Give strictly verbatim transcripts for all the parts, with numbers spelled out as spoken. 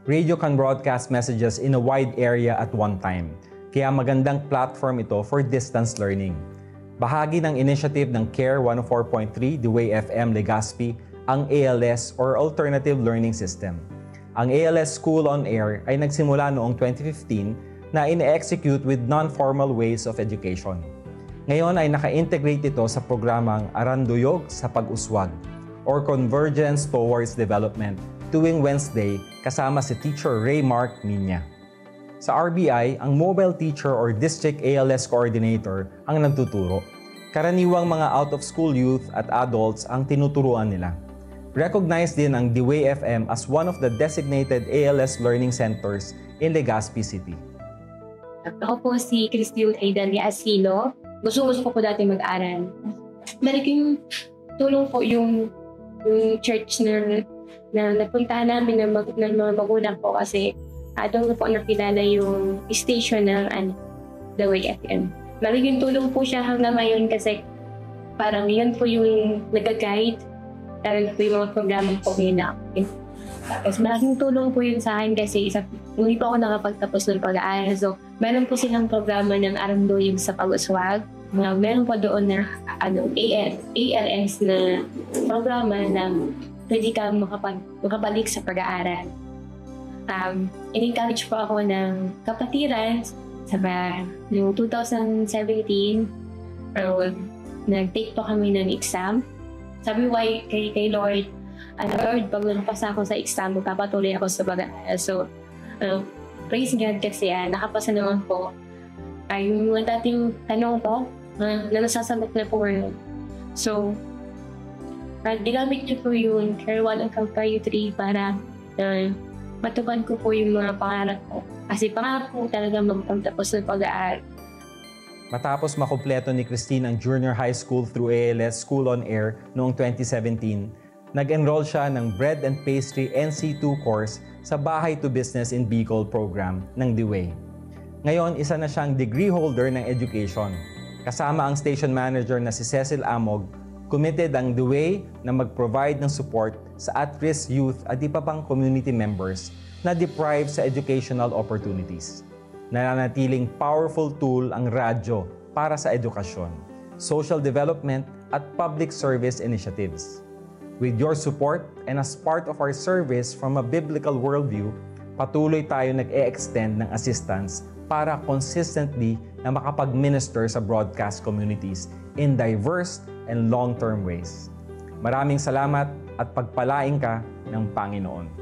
Radio can broadcast messages in a wide area at one time, kaya magandang platform ito for distance learning. Bahagi ng initiative ng CARE one oh four point three The Way F M Legazpi ang A L S or Alternative Learning System. Ang A L S School on Air ay nagsimula noong twenty fifteen na ine-execute with non-formal ways of education. Ngayon ay naka-integrate ito sa programang Aranduyog sa Pag-uswag or Convergence Towards Development tuwing Wednesday kasama si Teacher Ray Mark Minya. Sa R B I, ang mobile teacher or district A L S coordinator ang nagtuturo. Karaniwang mga out-of-school youth at adults ang tinuturuan nila. Recognized din ang The Way F M as one of the designated A L S learning centers in Legazpi City. Ako po si Christine Aidalia Asilo. Gusto-gusto ko po dati mag-aral. Malaking tulong po yung, yung church na, na napuntahan namin ng, mag, ng mga magulang po kasi uh, doon ko po nakilala yung station ng ano, The Way F M. Malaking tulong po siya hanggang ngayon kasi parang yun po yung nag-guide. Dahil po yung mga programa po yun na akin. Tapos malaking tulong po yun sa akin kasi isa, hindi po ako nakapagtapos ng pag-aaral. So, meron po silang programa ng Aranduyog sa Pag-uswag. Uh, meron po doon na ano, A L S na programa na pwede kang makapag, makabalik sa pag-aaral. Um, in-encourage po ako ng kapatiran sa noong twenty seventeen. Uh, nag-take po kami ng exam. Sabi ko kay, kay, kay Lord, uh, Lord, pag napasa ako sa exam, magpapatuloy ako sa pag-aaral. So, uh, praise God kasi uh, nakapasa naman po. Ay, uh, yung dating tanong ko, uh, na nasasagot na po ngayon. So, uh, ginamit niyo po yung CARE one hanggang CARE three para uh, matupad ko po yung mga pangarap ko. Kasi pangarap ko talaga magpagtapos ng pag-aaral. Matapos makumpleto ni Christine ang junior high school through A L S School on Air noong twenty seventeen, nag-enroll siya ng Bread and Pastry N C two course sa Bahay to Business in Bicol program ng The Way. Ngayon, isa na siyang degree holder ng education. Kasama ang station manager na si Cecil Amog, committed ang The Way na mag-provide ng support sa at-risk youth at iba pang community members na deprived sa educational opportunities. Nananatiling powerful tool ang radyo para sa edukasyon, social development at public service initiatives. With your support and as part of our service from a biblical worldview, patuloy tayo nag-e-extend ng assistance para consistently na makapag-minister sa broadcast communities in diverse and long-term ways. Maraming salamat at pagpalain ka ng Panginoon.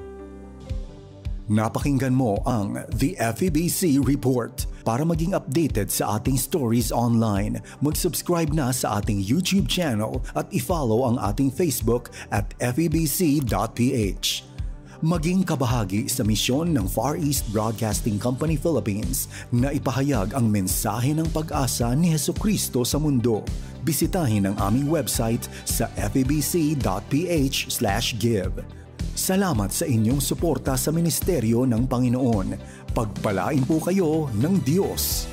Napakinggan mo ang The F E B C Report. Para maging updated sa ating stories online, mag-subscribe na sa ating YouTube channel at i-follow ang ating Facebook at f e b c dot p h. Maging kabahagi sa misyon ng Far East Broadcasting Company Philippines na ipahayag ang mensahe ng pag-asa ni Hesukristo sa mundo. Bisitahin ang aming website sa f e b c dot p h slash give. Salamat sa inyong suporta sa ministeryo ng Panginoon. Pagpalain po kayo ng Diyos.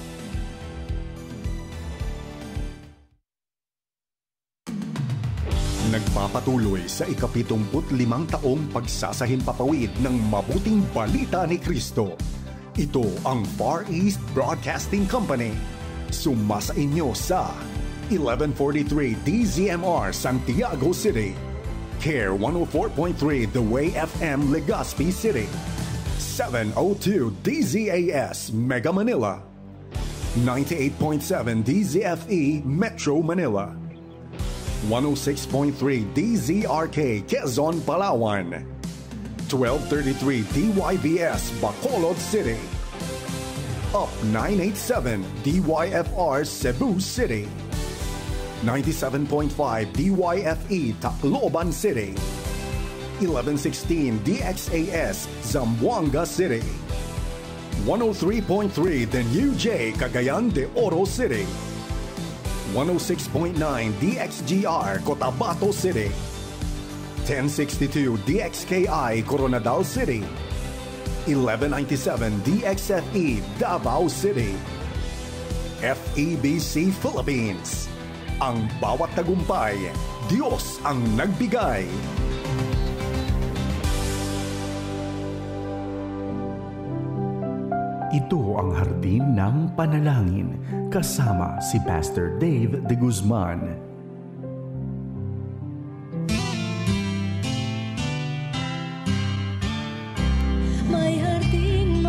Nagpapatuloy sa ikapitumpu't limang taong pagsasahimpapawid ng mabuting balita ni Kristo. Ito ang Far East Broadcasting Company. Sumasa inyo sa eleven forty-three D Z M R Santiago City, CARE one oh four point three The Way F M Legazpi City, seven oh two D Z A S Mega Manila, ninety-eight point seven D Z F E Metro Manila, one oh six point three D Z R K Quezon, Palawan, twelve thirty-three D Y B S Bacolod City, Up nine eighty-seven D Y F R Cebu City, ninety-seven point five D Y F E Tacloban City, eleven sixteen D X A S Zamboanga City, one oh three point three The New J Cagayan de Oro City, one oh six point nine D X G R Cotabato City, ten sixty-two D X K I Coronadal City, eleven ninety-seven D X F E Davao City. F E B C Philippines. Ang bawat tagumpay, Diyos ang nagbigay. Ito ang Hardin ng Panalangin kasama si Pastor Dave De Guzman. May harding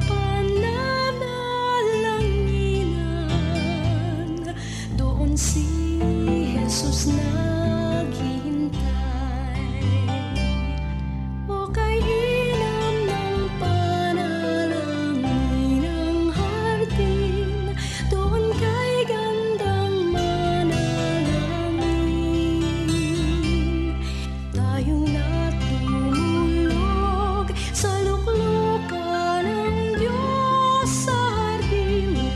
mapananalanginan, doon si Jesus naghihintay. O kay ilam ng panalangin ang hardin, doon kay gandang manalangin. Tayong natulog sa luklukan ng Diyos sa hardin ng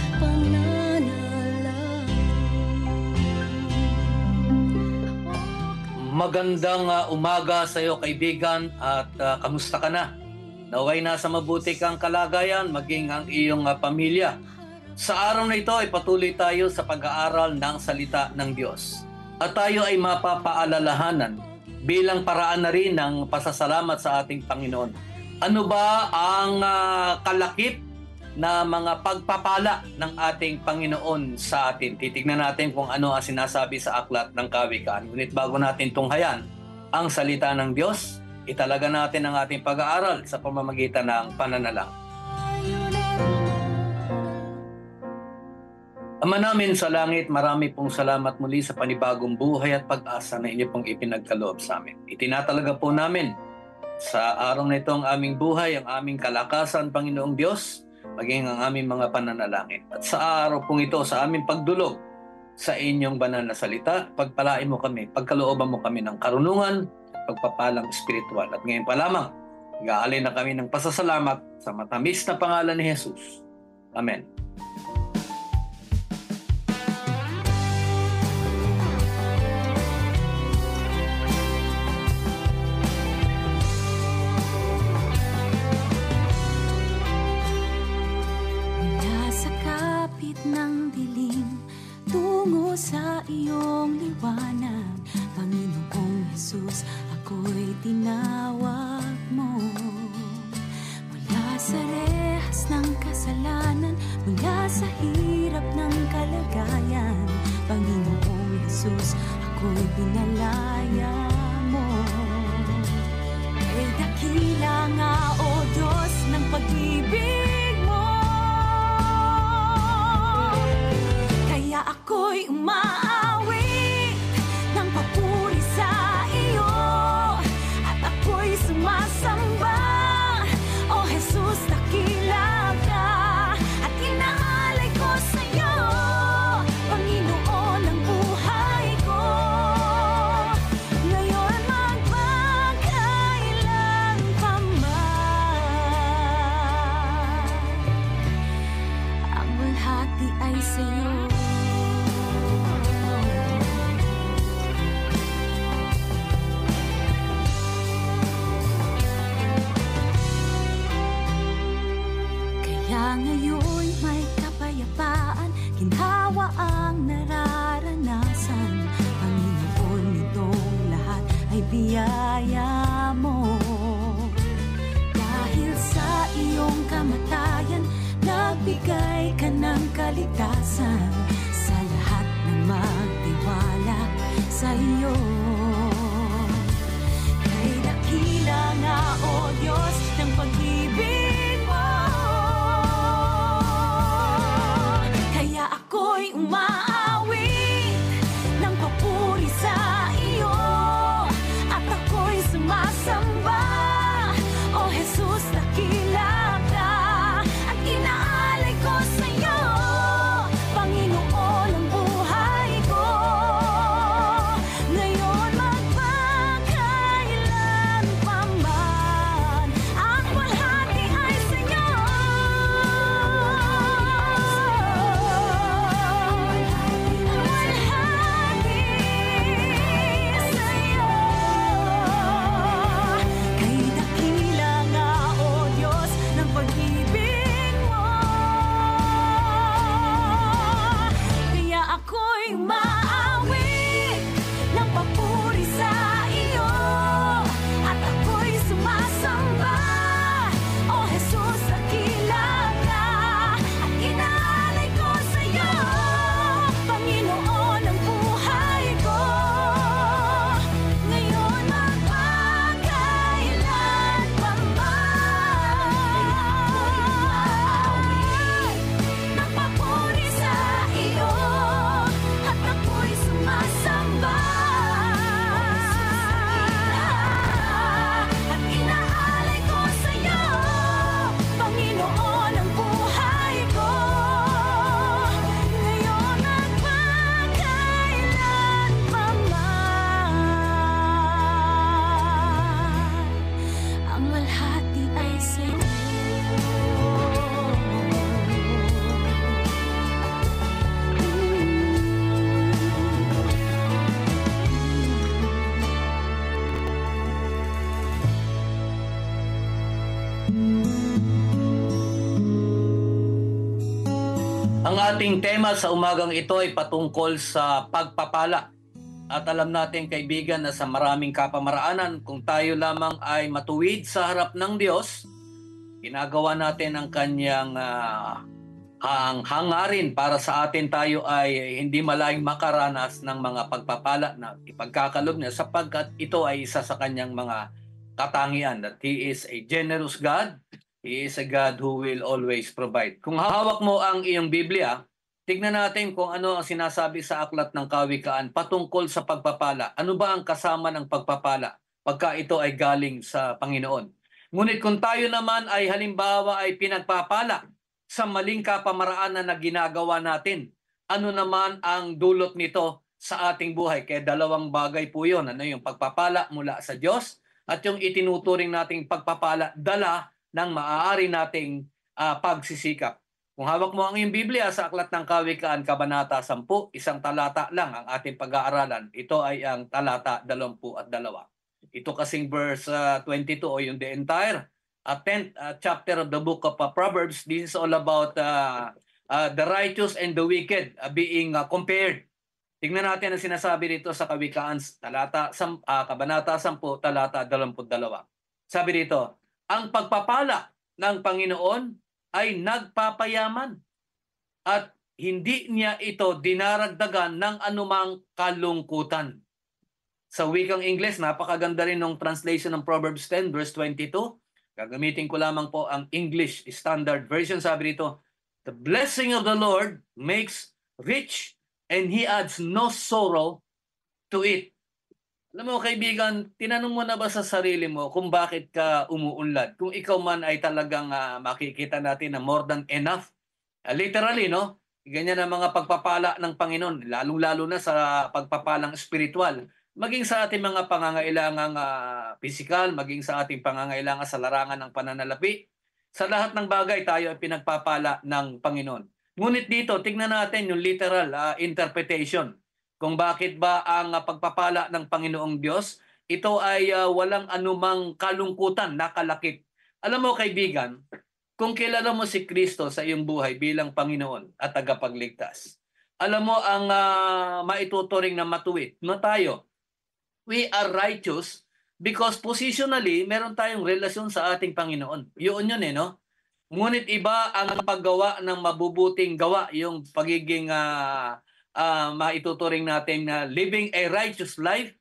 pananalangin. Magandang uh, umaga sa iyo, kaibigan, at uh, kamusta ka na? Naway nasa mabuti kang kalagayan, maging ang iyong uh, pamilya. Sa araw na ito ay patuloy tayo sa pag-aaral ng salita ng Diyos. At tayo ay mapapaalalahanan bilang paraan na rin ng pasasalamat sa ating Panginoon. Ano ba ang uh, kalakip na mga pagpapala ng ating Panginoon sa atin? Titignan natin kung ano ang sinasabi sa aklat ng Kawikaan. Ngunit bago natin tunghayan ang salita ng Diyos, italaga natin ang ating pag-aaral sa pamamagitan ng pananalangin. Ama namin sa langit, marami pong salamat muli sa panibagong buhay at pag-asa na inyo pong ipinagkaloob sa amin. Itinatalaga po namin sa araw na ito ang aming buhay, ang aming kalakasan, Panginoong Diyos, maging ang aming mga pananalangin. At sa araw pong ito, sa aming pagdulog sa inyong banal na salita, pagpalain mo kami, pagkalooban mo kami ng karunungan, pagpapalang espiritual. At ngayon pa lamang, nag-aalay na kami ng pasasalamat sa matamis na pangalan ni Jesus. Amen. Tungo sa iyong liwanag, Panginoong Jesus, ako'y tinawag mo. Mula sa rehas ng kasalanan, mula sa hirap ng kalagayan, Panginoong Jesus, ako'y pinalaya mo. Kay dakila nga, O Diyos, ng pag-ibig mo, kaya ako'y umaawit ng papuri sa iyo, at ako'y sumasamba. O Jesus, dakila ka, at inaalay ko sa iyo, Panginoon ng buhay ko. Ngayon magpakailan pa man, ang bulhati ay sa iyo. Ngayon may kapayapaan, ginhawa ang nararanasan. Panginoon, nitong lahat ay biyaya mo. Dahil sa iyong kamatayan, nagbigay ka ng kaligtasan sa lahat ng magtiwala sa iyo. Kay dakila nga, O Diyos, ng pag-ibig mo, ako'y umaawit ng papuri sa iyo, at ako'y sumasamba. O Jesus, dakila ka, at inaalay ko sa iyo, Panginoon ang buhay ko. Ngayon ating tema sa umagang ito ay patungkol sa pagpapala. At alam natin, kaibigan, na sa maraming kapamaraanan, kung tayo lamang ay matuwid sa harap ng Diyos, ginagawa natin ang kanyang uh, hang hangarin para sa atin, tayo ay hindi malayong makaranas ng mga pagpapala na ipagkakalob niya, sapagkat ito ay isa sa kanyang mga katangian, that He is a generous God. He is a God who will always provide. Kung hawak mo ang iyong Biblia, tignan natin kung ano ang sinasabi sa Aklat ng Kawikaan patungkol sa pagpapala. Ano ba ang kasama ng pagpapala pagka ito ay galing sa Panginoon? Ngunit kung tayo naman ay halimbawa ay pinagpapala sa maling kapamaraan na ginagawa natin, ano naman ang dulot nito sa ating buhay? Kaya dalawang bagay po yun. Ano yung pagpapala mula sa Diyos at yung itinuturing nating pagpapala dala ng maaari nating uh, pagsisikap. Kung hawak mo ang iyong Biblia sa Aklat ng Kawikaan, Kabanata sampu, isang talata lang ang ating pag-aaralan. Ito ay ang talata dalawampu at dalawa. Ito kasing verse uh, twenty-two o yung the entire uh, tenth uh, chapter of the book of uh, Proverbs. This is all about uh, uh, the righteous and the wicked uh, being uh, compared. Tingnan natin ang sinasabi dito sa Kawikaan, talata, sam, uh, Kabanata sampu, talata dalawampu at dalawa. Sabi dito, ang pagpapala ng Panginoon ay nagpapayaman at hindi niya ito dinaragdagan ng anumang kalungkutan. Sa wikang Ingles, napakaganda rin ng translation ng Proverbs ten verse twenty-two. Gagamitin ko lamang po ang English Standard Version. Sabi dito, the blessing of the Lord makes rich and He adds no sorrow to it. Alam mo, kaibigan, tinanong mo na ba sa sarili mo kung bakit ka umuunlad? Kung ikaw man ay talagang uh, makikita natin na more than enough. Uh, literally, no? Ganyan ang mga pagpapala ng Panginoon, lalong-lalo na sa pagpapalang spiritual. Maging sa ating mga pangangailangang uh, physical, maging sa ating pangangailangan sa larangan ng pananalapi. Sa lahat ng bagay, tayo ay pinagpapala ng Panginoon. Ngunit dito, tignan natin yung literal uh, interpretation. Kung bakit ba ang uh, pagpapala ng Panginoong Diyos, ito ay uh, walang anumang kalungkutan, nakalakip. Alam mo, kaibigan, kung kilala mo si Kristo sa iyong buhay bilang Panginoon at tagapagligtas, alam mo ang uh, maituturing na matuwid na tayo. We are righteous because positionally, meron tayong relasyon sa ating Panginoon. Yun yun eh, no? Ngunit iba ang paggawa ng mabubuting gawa, yung pagiging uh, Uh, maituturing natin na living a righteous life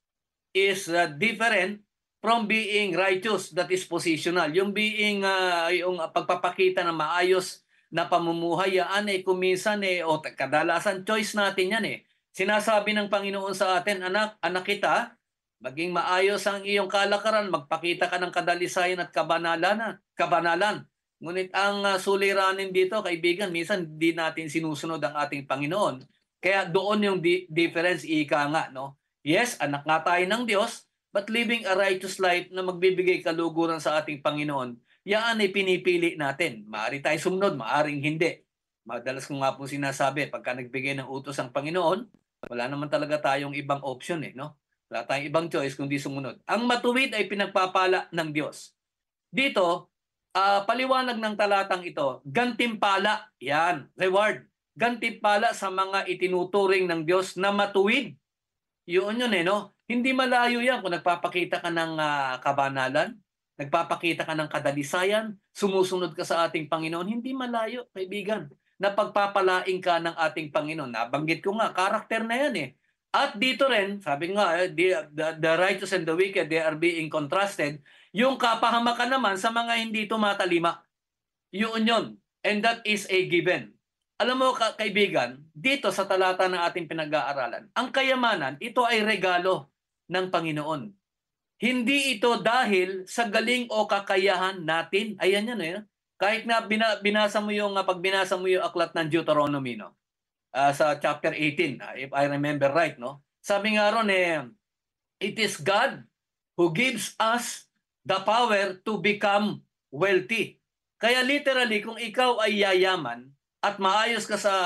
is uh, different from being righteous, that is positional. Yung being, uh, yung pagpapakita na maayos na pamumuhay, yan eh, kuminsan eh, o kadalasan choice natin yan eh. Sinasabi ng Panginoon sa atin, anak, anak kita, maging maayos ang iyong kalakaran, magpakita ka ng kadalisayan at kabanalan. kabanalan. Ngunit ang uh, suliranin dito, kaibigan, minsan di natin sinusunod ang ating Panginoon. Kaya doon yung di- difference, ika nga, no? Yes, anak nga tayo ng Diyos, but living a righteous life na magbibigay kaluguran sa ating Panginoon, yan ay pinipili natin. Maari tayo sumunod, maaring hindi. Madalas ko nga po sinasabi, pagka nagbigay ng utos ang Panginoon, wala naman talaga tayong ibang option, eh, no? Wala tayong ibang choice kundi sumunod. Ang matuwid ay pinagpapala ng Diyos. Dito, uh, paliwanag ng talatang ito, gantimpala, yan, reward. Gantimpala sa mga itinuturing ng Diyos na matuwid. Yun yun eh, no? Hindi malayo yan kung nagpapakita ka ng uh, kabanalan, nagpapakita ka ng kadalisayan, sumusunod ka sa ating Panginoon, hindi malayo, kaibigan, na pagpapalaing ka ng ating Panginoon. Nabanggit ko nga, karakter na yan eh. At dito rin, sabi nga, eh, the, the, the righteous and the wicked, they are being contrasted. Yung kapahamakan naman sa mga hindi tumatalima. Yun yun. And that is a given. Alam mo, ka kaibigan, dito sa talata ng ating pinag-aaralan, ang kayamanan, ito ay regalo ng Panginoon. Hindi ito dahil sa galing o kakayahan natin. Ayan yan eh. Kahit na bina, binasa mo yung, pag binasa mo yung aklat ng Deuteronomy, no? Uh, sa chapter eighteen, uh, if I remember right, no? Sabi nga ron eh, it is God who gives us the power to become wealthy. Kaya literally, kung ikaw ay yayaman, at maayos ka sa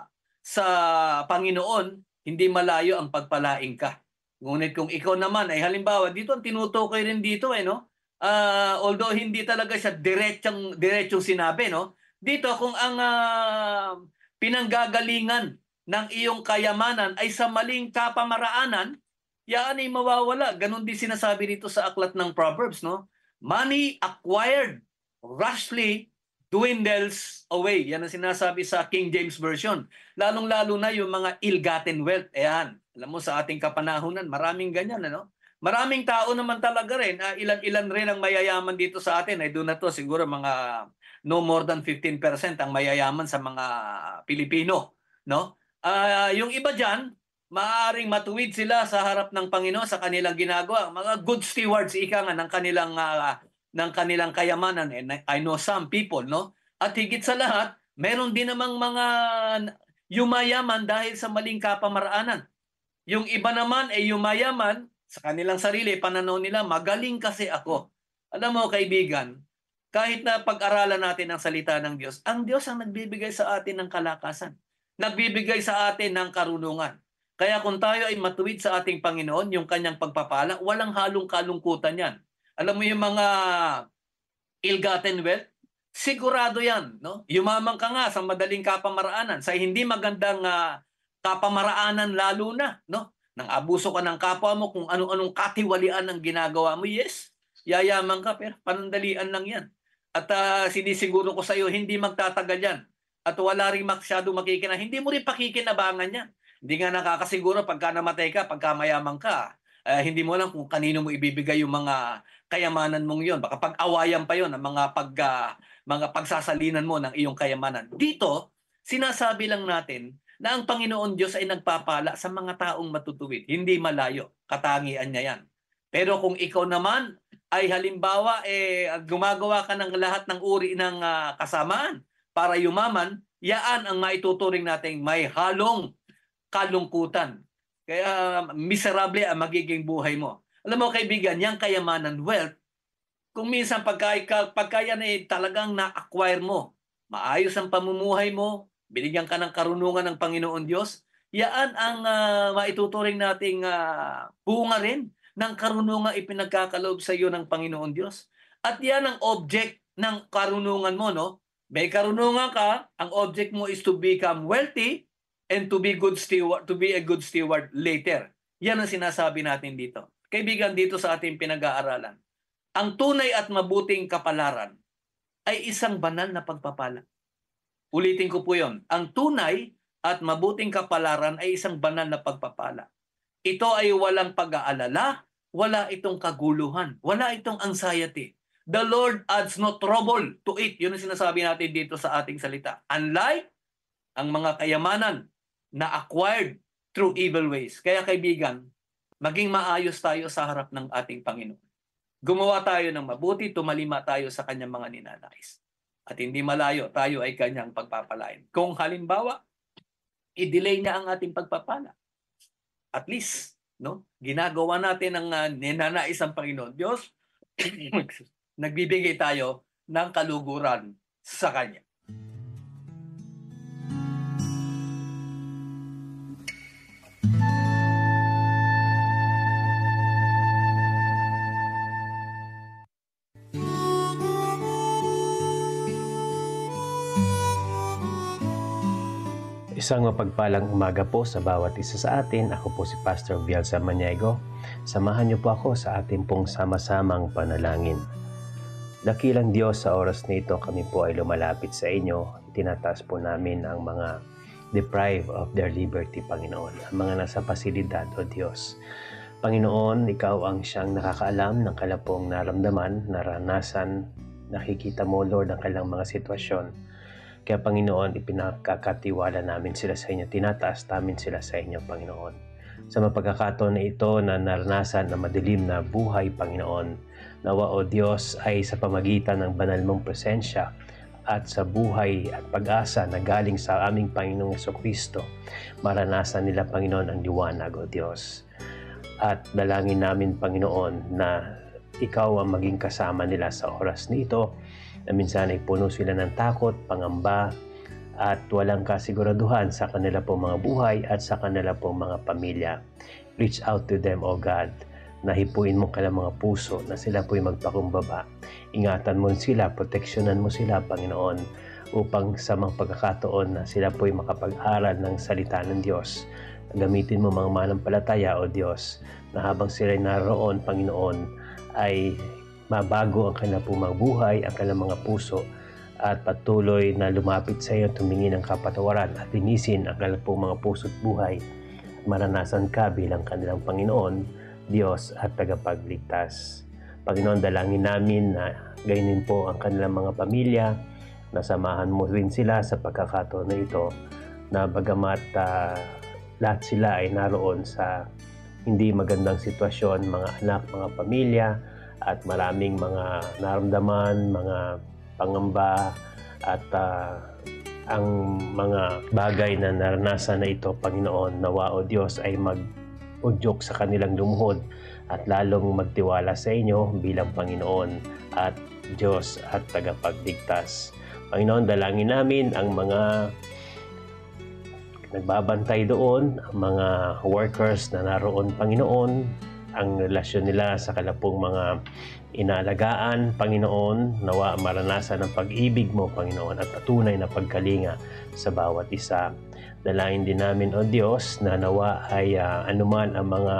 sa Panginoon, hindi malayo ang pagpalaing ka. Ngunit kung ikaw naman ay halimbawa, dito ang tinutukoy rin dito eh, no? Uh, although hindi talaga siya diretsong diretsong sinabi, no? Dito kung ang uh, pinanggagalingan ng iyong kayamanan ay sa maling kapamaraanan, yan ay mawawala. Ganon din sinasabi dito sa aklat ng Proverbs, no? Money acquired rashly dwindles away. Yan ang sinasabi sa King James Version. Lalong-lalo na yung mga ill-gotten wealth. Ayan, alam mo sa ating kapanahunan, maraming ganyan, ano? Maraming tao naman talaga rin, uh, ilan-ilan rin ang mayayaman dito sa atin. Ay doon na to, siguro mga no more than fifteen percent ang mayayaman sa mga Pilipino, no? Uh, yung iba dyan, maaaring matuwid sila sa harap ng Panginoon sa kanilang ginagawa. Mga good stewards, ika nga, ng kanilang, uh, ng kanilang kayamanan. And I know some people, no? At higit sa lahat, meron din namang mga yumayaman dahil sa maling kapamaraanan. Yung iba naman ay yumayaman sa kanilang sarili, pananaw nila, magaling kasi ako. Alam mo, kaibigan, kahit na pag-aralan natin ang salita ng Diyos, ang Diyos ang nagbibigay sa atin ng kalakasan. Nagbibigay sa atin ng karunungan. Kaya kung tayo ay matuwid sa ating Panginoon, yung kanyang pagpapala, walang halong kalungkutan yan. Alam mo yung mga ill-gotten wealth, sigurado yan. No? Yumaman ka nga sa madaling kapamaraanan, sa hindi magandang uh, kapamaraanan lalo na. No? Nang abuso ka ng kapwa mo, kung anong-anong katiwalian ang ginagawa mo, yes, yayaman ka, pero panandalian lang yan. At uh, sinisiguro ko sa iyo, hindi magtatagal yan. At wala rin masyado makikina. Hindi mo rin pakikinabangan yan. Hindi nga nakakasiguro pagka namatay ka, pagka mayaman ka, uh, hindi mo alam kung kanino mo ibibigay yung mga kayamanan mong yon. Baka pag-awayan pa yon ang mga, pag, uh, mga pagsasalinan mo ng iyong kayamanan. Dito, sinasabi lang natin na ang Panginoon Diyos ay nagpapala sa mga taong matutuwid. Hindi malayo. Katangian niya yan. Pero kung ikaw naman ay halimbawa eh, gumagawa ka ng lahat ng uri ng uh, kasamaan para yumaman, yaan ang maituturing natin may halong kalungkutan. Kaya miserable ang magiging buhay mo. Alam mo kaibigan, yung kayamanan, wealth, kung minsan pagka, pagka yan ay talagang na-acquire mo, maayos ang pamumuhay mo, binigyan ka ng karunungan ng Panginoon Diyos, yaan ang uh, maituturing nating uh, bunga rin ng karunungan ipinagkakaloob sa iyo ng Panginoon Diyos. At yan ang object ng karunungan mo, no? May karunungan ka, ang object mo is to become wealthy and to be good steward, to be a good steward later. Yan ang sinasabi natin dito. Kaibigan, dito sa ating pinag-aaralan, ang tunay at mabuting kapalaran ay isang banal na pagpapala. Ulitin ko po yon. Ang tunay at mabuting kapalaran ay isang banal na pagpapala. Ito ay walang pag-aalala, wala itong kaguluhan, wala itong anxiety. The Lord adds no trouble to it. Yun ang sinasabi natin dito sa ating salita. Unlike ang mga kayamanan na acquired through evil ways. Kaya kaibigan, maging maayos tayo sa harap ng ating Panginoon. Gumawa tayo ng mabuti, tumalima tayo sa kanyang mga ninanais. At hindi malayo, tayo ay kanyang pagpapalain. Kung halimbawa, i-delay niya ang ating pagpapala. At least, no, ginagawa natin ang uh, ninanais ng Panginoon Diyos, nagbibigay tayo ng kaluguran sa Kanya. Isang mapagpalang umaga po sa bawat isa sa atin. Ako po si Pastor Viel Samaniego. Samahan niyo po ako sa ating pong sama-samang panalangin. Dakilang Diyos, sa oras na ito kami po ay lumalapit sa inyo. Itinataas po namin ang mga deprived of their liberty, Panginoon. Ang mga nasa pasilidad, O Diyos. Panginoon, Ikaw ang siyang nakakaalam ng kalapong naramdaman, naranasan, nakikita mo, Lord, ang kailang mga sitwasyon. Kaya Panginoon, ipinakakatiwala namin sila sa inyo, tinataas namin sila sa inyo, Panginoon. Sa mapagkakataon na ito na naranasan na madilim na buhay, Panginoon, nawa o Diyos ay sa pamagitan ng banal mong presensya at sa buhay at pag-asa na galing sa aming Panginoong Jesucristo, maranasan nila, Panginoon, ang liwanag, O Diyos. At dalangin namin, Panginoon, na Ikaw ang maging kasama nila sa oras nito, na minsan ay puno sila ng takot, pangamba, at walang kasiguraduhan sa kanila pong mga buhay at sa kanila pong mga pamilya. Reach out to them, O God. Nahipuin mo kailang mga puso na sila po'y magpakumbaba. Ingatan mo sila, proteksyonan mo sila, Panginoon. upang sa mga pagkakataon na sila po'y makapag-aral ng salita ng Diyos. Gamitin mo mga manampalataya, O Diyos, na habang sila'y naroon, Panginoon, ay mabago ang kanilang mga buhay, ang kanilang mga puso, at patuloy na lumapit sa iyo, tumingin ng kapatawaran at linisin ang kanilang mga puso at buhay. Maranasan ka bilang kanilang Panginoon, Diyos at tagapagligtas. Panginoon, dalangin namin na gayunin po ang kanilang mga pamilya, nasamahan mo rin sila sa pagkakataon na ito, na bagamat uh, lahat sila ay naroon sa hindi magandang sitwasyon, mga anak, mga pamilya, at maraming mga naramdaman, mga pangamba, at uh, ang mga bagay na naranasan na ito, Panginoon, nawa o Diyos ay mag-udyok sa kanilang lumuhod at lalong magtiwala sa inyo bilang Panginoon at Diyos at tagapagligtas. Panginoon, dalangin namin ang mga nagbabantay doon, ang mga workers na naroon, Panginoon, ang relasyon nila sa kalapong mga inaalagaan, Panginoon, nawa maranasan ang pag-ibig mo, Panginoon, at patunay na pagkalinga sa bawat isa. Dalangin din namin, O Diyos, na nawa ay uh, anuman ang mga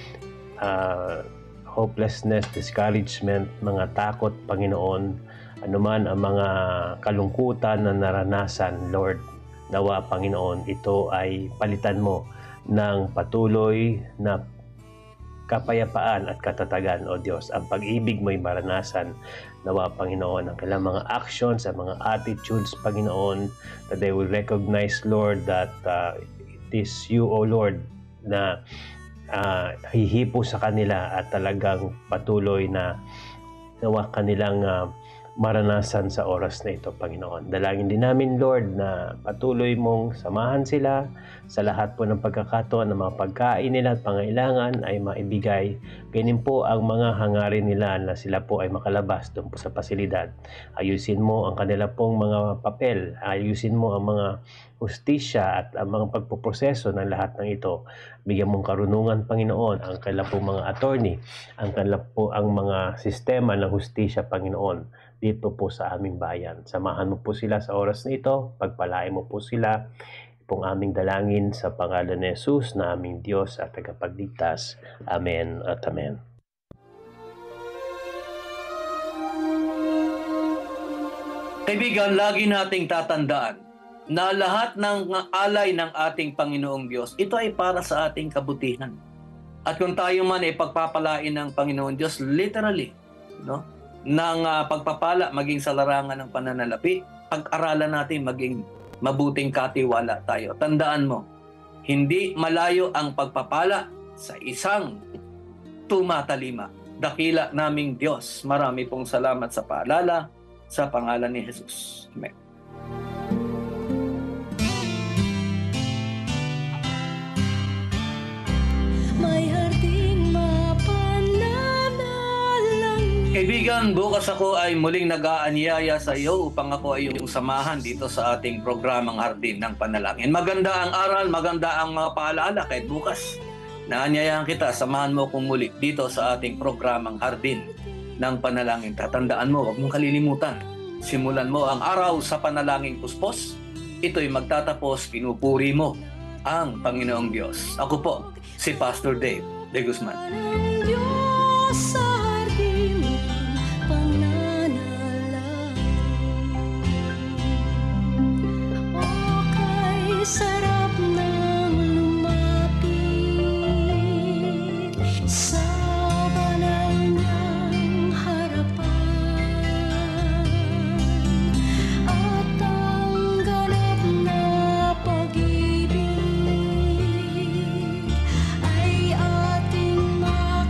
uh, hopelessness, discouragement, mga takot, Panginoon, anuman ang mga kalungkutan na naranasan, Lord, nawa, Panginoon, ito ay palitan mo ng patuloy na kapayapaan at katatagan, O Diyos. Ang pag-ibig mo'y maranasan, nawa, Panginoon, ang kailang mga actions, ang mga attitudes, Panginoon, that they will recognize, Lord, that uh, it is you, O Lord, na uh, hihipo sa kanila at talagang patuloy na nawa kanilang uh, maranasan sa oras na ito, Panginoon. Dalangin din namin, Lord, na patuloy mong samahan sila sa lahat po ng pagkakataon ng mga pagkain nila at pangailangan ay maibigay. Ganyan po ang mga hangarin nila na sila po ay makalabas doon po sa pasilidad. Ayusin mo ang kanila pong mga papel. Ayusin mo ang mga hustisya at ang mga pagpuproseso ng lahat ng ito. Bigyan mong karunungan, Panginoon, ang kanila pong mga attorney, ang kanila po ang mga sistema ng hustisya, Panginoon, dito po sa aming bayan. Samahan mo po sila sa oras na ito. Pagpalain mo po sila. Pong aming dalangin sa pangalan ni Jesus na aming Diyos at tagapagligtas. Amen at amen. Kaibigan, lagi nating tatandaan na lahat ng alay ng ating Panginoong Diyos, ito ay para sa ating kabutihan. At kung tayo man ay pagpapalain ng Panginoon Diyos, literally, no? ng uh, pagpapala, maging sa larangan ng pananalapi, pag-aralan natin maging mabuting katiwala tayo. Tandaan mo, hindi malayo ang pagpapala sa isang tumatalima. Dakila naming Diyos. Marami pong salamat sa paalala sa pangalan ni Jesus. Amen. May harding mapananalang. Kaibigan, bukas ako ay muling nag-aanyaya sa iyo upang ako ay iyong samahan dito sa ating programang Hardin ng Panalangin. Maganda ang aral, maganda ang mga paalaala kahit bukas. Naanyayahan kita, samahan mo kong muli dito sa ating programang Hardin ng Panalangin. Tatandaan mo, huwag mong kalilimutan. Simulan mo ang araw sa panalangin puspos. Ito'y magtatapos, pinupuri mo ang Panginoong Diyos. Ako po, si Pastor Dave De Guzman. Ng Diyos sa hardin ng pananalangin. O kay sarap ng lumapit sa banal niyang harapan. At ang ganap na pag-ibig ay ating ma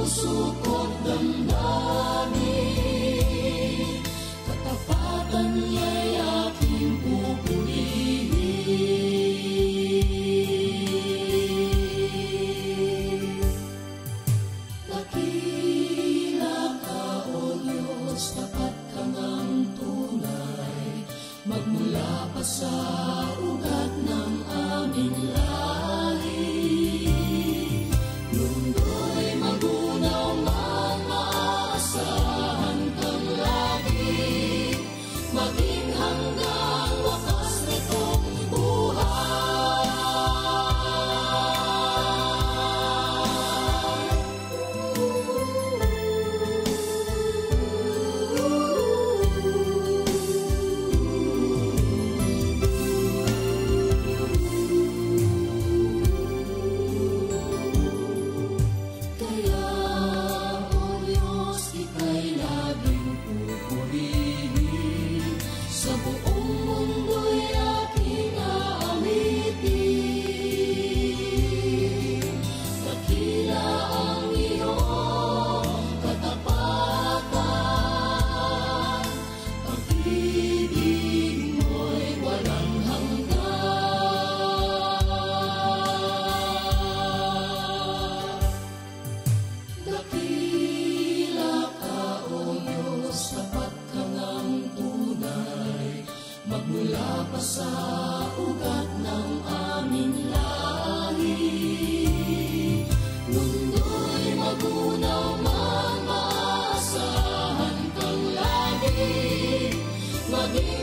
puso ko't damdamin, katapatan niya'y aking pupurihin. Dakila ka, O Diyos, tapat ka ngang tunay, magmula pa sa ugat ng aming lahi. Mundo'y magunaw man, maaasahan kang lagi, maging hanggang wakas nitong kaya, O Diyos, ika'y laging pupurihin, sa buong mundo'y aking aamitin. Dakila ang iyong katapatan, pag-ibig mo'y walang hanggan. Dakila ka, O Diyos, tapat ka ngang tunay, magmula pa sa ugat ng aming lahi. Mundo'y magunaw man, maaasahan kang lagi, maging